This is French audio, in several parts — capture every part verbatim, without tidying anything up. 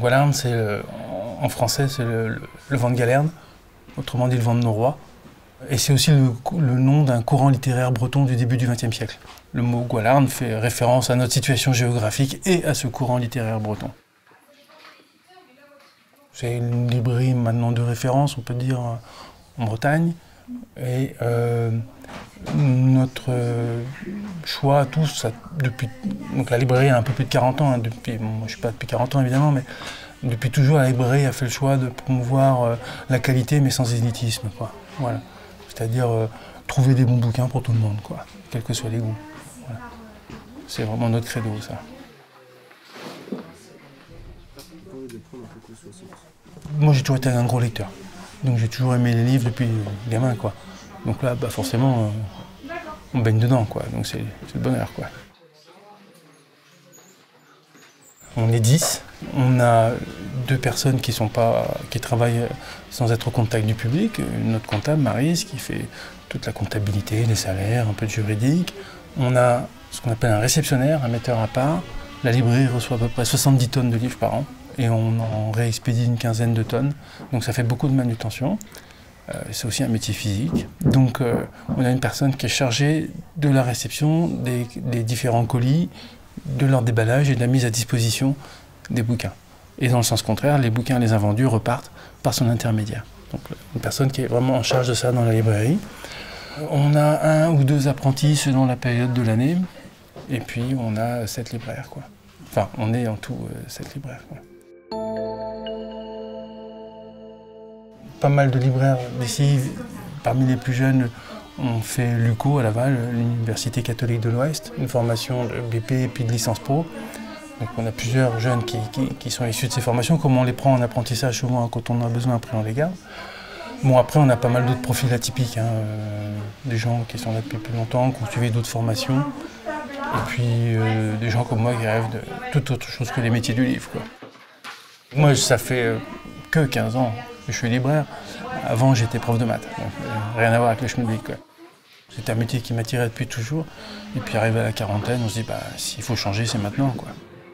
Gwalarn, c'est le, en français, c'est le, le, le vent de Galerne, autrement dit le vent de Noroît. Et c'est aussi le, le nom d'un courant littéraire breton du début du vingtième siècle. Le mot Gwalarn fait référence à notre situation géographique et à ce courant littéraire breton. C'est une librairie maintenant de référence, on peut dire, en Bretagne. Et euh, notre euh, choix à tous, ça, depuis, donc la librairie a un peu plus de quarante ans, hein, depuis, bon, moi je ne suis pas depuis quarante ans évidemment, mais depuis toujours la librairie a fait le choix de promouvoir euh, la qualité mais sans élitisme, quoi. Voilà. C'est-à-dire euh, trouver des bons bouquins pour tout le monde, quoi, quels que soient les goûts. Voilà. C'est vraiment notre credo, ça. Moi j'ai toujours été un gros lecteur, donc j'ai toujours aimé les livres depuis gamin, quoi. Donc là, bah, forcément, euh, on baigne dedans, quoi. Donc c'est le bonheur, quoi. On est dix, on a deux personnes qui, sont pas, qui travaillent sans être au contact du public. Notre comptable, Maryse, qui fait toute la comptabilité, les salaires, un peu de juridique. On a ce qu'on appelle un réceptionnaire, un metteur à part. La librairie reçoit à peu près soixante-dix tonnes de livres par an et on en réexpédie une quinzaine de tonnes. Donc ça fait beaucoup de manutention. Euh, c'est aussi un métier physique. Donc euh, on a une personne qui est chargée de la réception des, des différents colis, de leur déballage et de la mise à disposition des bouquins. Et dans le sens contraire, les bouquins, les invendus, repartent par son intermédiaire. Donc une personne qui est vraiment en charge de ça dans la librairie. On a un ou deux apprentis selon la période de l'année. Et puis on a sept libraires, quoi. Enfin, on est en tout euh, sept libraires, quoi. Pas mal de libraires d'ici, parmi les plus jeunes, on fait l'U C O à Laval, l'Université catholique de l'Ouest, une formation de B P et puis de licence pro. Donc on a plusieurs jeunes qui, qui, qui sont issus de ces formations. Comme on les prend en apprentissage souvent, quand on en a besoin, après on les garde. Bon, après on a pas mal d'autres profils atypiques, hein, euh, des gens qui sont là depuis plus longtemps, qui ont suivi d'autres formations. Et puis euh, des gens comme moi qui rêvent de toute autre chose que les métiers du livre, quoi. Moi, ça fait euh, que quinze ans que je suis libraire. Avant, j'étais prof de maths, donc euh, rien à voir avec le schmilblick, quoi. C'est un métier qui m'attirait depuis toujours. Et puis arrivé à la quarantaine, on se dit, bah, s'il faut changer, c'est maintenant, quoi.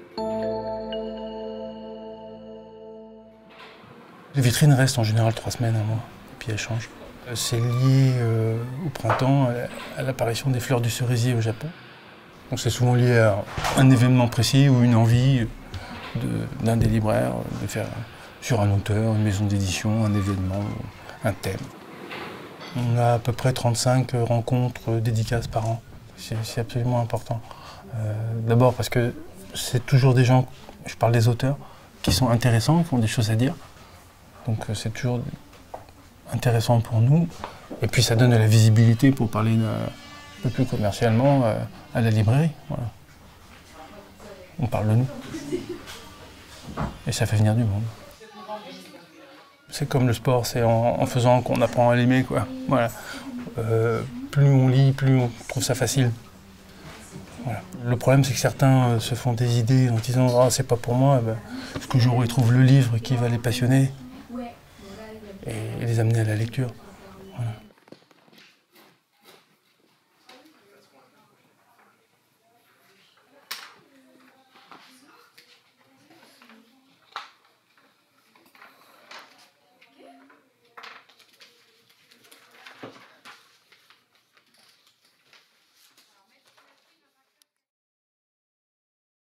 Les vitrines restent en général trois semaines, un mois, et puis elles changent. C'est lié euh, au printemps, à l'apparition des fleurs du cerisier au Japon. Donc c'est souvent lié à un événement précis ou une envie d'un des libraires de faire sur un auteur, une maison d'édition, un événement, un thème. On a à peu près trente-cinq rencontres dédicaces par an. C'est absolument important. Euh, D'abord parce que c'est toujours des gens, je parle des auteurs, qui sont intéressants, qui ont des choses à dire. Donc c'est toujours intéressant pour nous. Et puis ça donne de la visibilité, pour parler de, un peu plus commercialement, euh, à la librairie. Voilà. On parle de nous. Et ça fait venir du monde. C'est comme le sport, c'est en, en faisant qu'on apprend à l'aimer, quoi. Voilà. Euh, plus on lit, plus on trouve ça facile. Voilà. Le problème, c'est que certains euh, se font des idées en disant « Ah, c'est pas pour moi, ben, est-ce que le jour où ils trouvent le livre qui va les passionner ?» et les amener à la lecture.